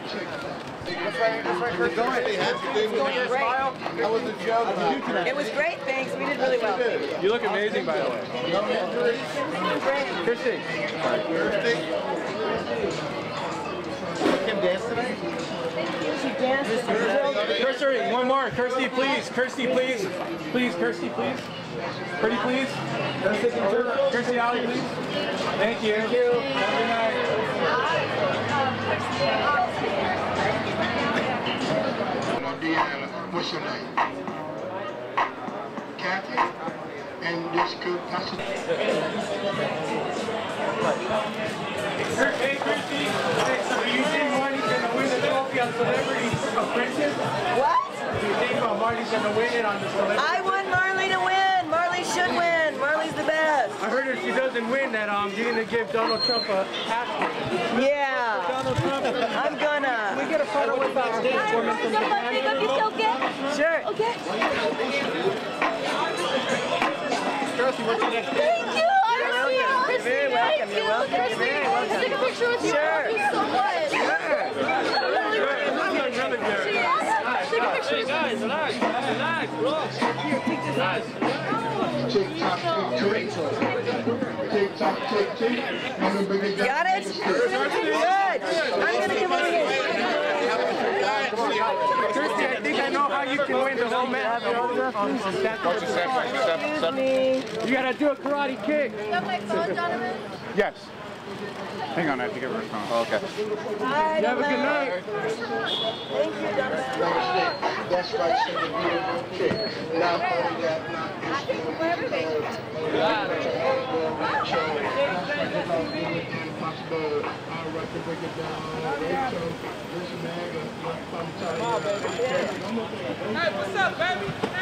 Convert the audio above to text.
It was great, thanks. We did really well. You look amazing, by the way. Kirstie. Kim dance tonight? She danced. Kirstie, one more. Kirstie, please. Kirstie, please. Please, Kirstie, please. Pretty, please. Kirstie, Ollie, please. Thank you. Thank you. Have a good night. Deanna, what's your name? Kathy? And this could possibly... Hey, Kirstie, do you think Marty's going to win the trophy on Celebrity Apprentice? What? Do you think Marty's going to win it on the Celebrity? I want Marley to win. Marley should win. Marley's the best. I heard if she doesn't win that, you're going to give Donald Trump a hat. Yeah. Donald Trump. I'm gonna. Can we get a photo with our woman from Japan? Sure. Okay. Kirstie, what's your next name? Thank you. You're very welcome. You're welcome. You're very welcome. Take a picture with you. Sure. Thank you so much. Sure. Take a picture. Guys, relax, bro. Here, take this. Tick-tock, tick-tick. Tick-tock, tick-tick. Got it? Good. I'm gonna give over here. Kirstie, I think I know how you can win the whole match. Excuse me. You gotta do a karate kick. You got my phone, Donovan? Yes. Hang on, I have to give her a phone. Oh, okay. Hi, You have a good night. Thank you, Donovan. That's right, she's a beautiful chick. Not only that, not this Hey, what's up, baby?